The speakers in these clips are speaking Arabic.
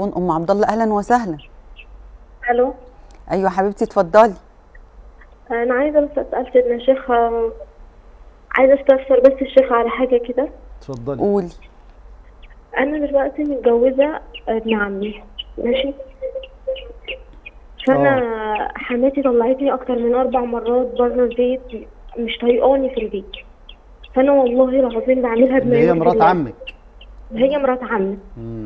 التليفون ام عبد الله. اهلا وسهلا. الو. ايوه حبيبتي اتفضلي. انا عايزه بس اسال سيدنا الشيخ، عايزه استفسر بس الشيخ على حاجه كده. اتفضلي. قولي. انا دلوقتي متجوزه ابن عمي، ماشي؟ فانا حماتي طلعتني اكتر من 4 مرات بره البيت، مش طايقاني في البيت. فانا والله العظيم بعملها اللي هي مرات عمك. هي مرات عمي.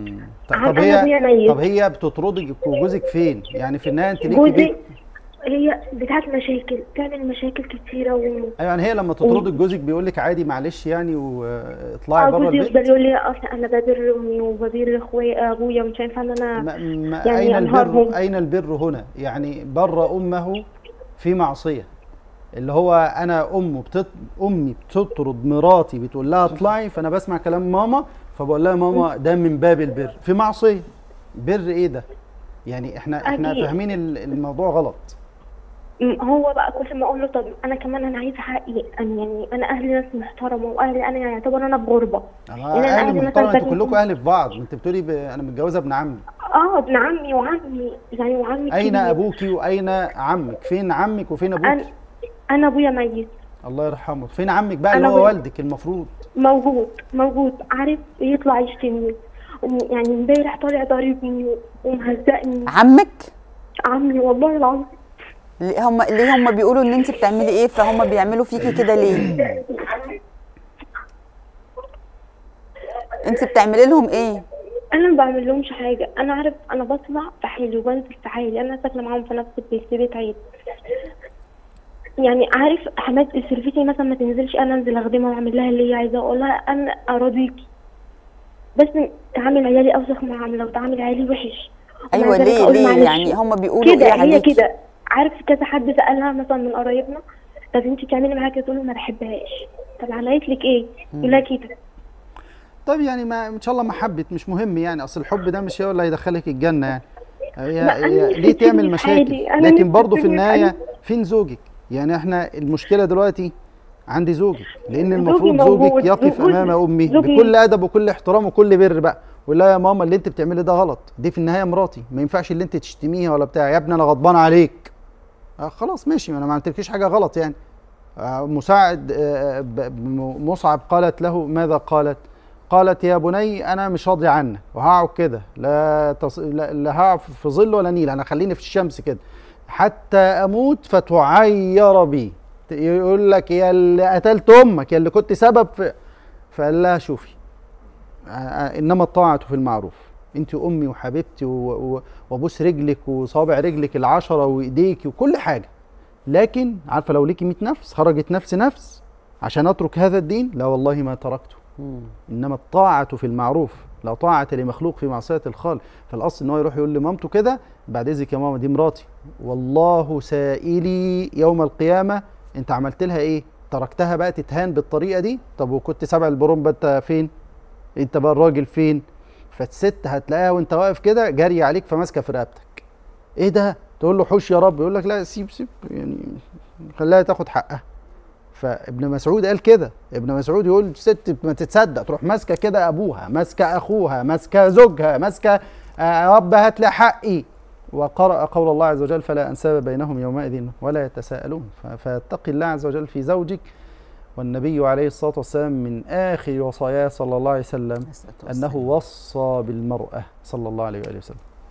طب هي بتطردك وجوزك فين؟ يعني في النهايه انت ليكي بيت. هي بتاعت مشاكل، بتعمل مشاكل كتيره ايوه يعني هي لما تطردك جوزك بيقول لك عادي معلش يعني واطلعي بره البيت. جوزي يقول لي اصل انا ببر امي وببر اخويا ابويا، مش هينفع ان انا يعني اين انهارهم. البر؟ اين البر هنا؟ يعني بر امه في معصيه. اللي هو انا امي بتطرد مراتي بتقول لها اطلعي، فانا بسمع كلام ماما فبقول لها ماما ده من باب البر، في معصيه. بر ايه ده؟ يعني احنا فاهمين الموضوع غلط. هو بقى كل ما اقول له طب انا كمان انا عايزه حقي، يعني انا اهلي ناس محترمه، واهلي انا يعتبر انا بغربه. يعني اهلي محترمه، انتوا كلكم اهل في بعض. انت بتقولي انا متجوزه ابن عمي. ابن عمي وعمي، يعني وعمي. اين ابوكي واين عمك؟ فين عمك وفين ابوكي؟ انا ابويا ميت الله يرحمه. فين عمك بقى اللي هو والدك المفروض؟ موجود. عارف يطلع يشتمني، يعني امبارح طالع ضاربني ومهزقني. عمي والله العظيم. ليه هم بيقولوا ان انت بتعملي ايه، فهم بيعملوا فيكي كده ليه؟ انت بتعملي لهم ايه؟ انا ما بعمل لهمش حاجه. انا عارف انا بطلع في حالي وبنزل في حالي، انا ساكنه معاهم في نفس البيت، في بيت عيد. يعني عارف حماتي سلفتي مثلا ما تنزلش، انا انزل اخدمها واعمل لها اللي هي عايزاه، اقول لها انا اراضيكي بس تعامل عيالي اوسخ معامله وتعامل عيالي وحش. ايوه ليه يعني هم بيقولوا كده ايه عليكي؟ هي كده. عارف كذا حد سالها مثلا من قرايبنا طب انت بتعملي معاها كده، تقول له ما بحبهاش. طب عملت لك ايه؟ يقول لها كده. طب يعني ما ان شاء الله ما حبت، مش مهم يعني، اصل الحب ده مش هو اللي هيدخلك الجنه يعني. هي ليه تعمل مشاكل؟ لكن برضه في النهايه فين زوجك؟ يعني احنا المشكله دلوقتي عندي زوجك، لان المفروض زوجك يقف امام امي بكل ادب وكل احترام وكل بر بقى، ويقول لها يا ماما اللي انت بتعملي ده غلط، دي في النهايه مراتي، ما ينفعش اللي انت تشتميها ولا بتاع. يا ابني انا غضبان عليك. خلاص ماشي، انا ما عملتلكيش حاجه غلط يعني. مساعد مصعب قالت له ماذا قالت؟ قالت يا بني انا مش راضي عنك وهقعد كده، لا هقعد في ظل ولا نيل، انا خليني في الشمس كده حتى اموت فتعير بي. يقول لك يا اللي قتلت امك، يا اللي كنت سبب في. فقال لها شوفي انما الطاعه في المعروف، انت امي وحبيبتي وابوس رجلك وصابع رجلك ال10 وايديك وكل حاجه، لكن عارفه لو ليكي 100 نفس خرجت نفس عشان اترك هذا الدين، لا والله ما تركته. انما الطاعه في المعروف، لا طاعه لمخلوق في معصيه الخالق. فالاصل ان هو يروح يقول لمامته كده بعد اذنك يا ماما دي مراتي والله سائلي يوم القيامه انت عملت لها ايه؟ تركتها بقى تتهان بالطريقه دي؟ طب وكنت سبع البرومبا انت فين؟ انت بقى الراجل فين؟ فالست هتلاقيها وانت واقف كده جاريه عليك فماسكه في رقبتك. ايه ده؟ تقول له حوش يا رب، يقول لك لا سيب يعني خليها تاخد حقها. فابن مسعود قال كده، ابن مسعود يقول الست ما تتصدق تروح ماسكه كده ابوها، ماسكه اخوها، ماسكه زوجها، ماسكه يا رب هات لي حقي. وقرأ قول الله عز وجل فلا انساب بينهم يومئذ ولا يتساءلون. فاتقي الله عز وجل في زوجك. والنبي عليه الصلاة والسلام من آخر وصاياه صلى الله عليه وسلم أنه وصى بالمرأة صلى الله عليه وآله وسلم.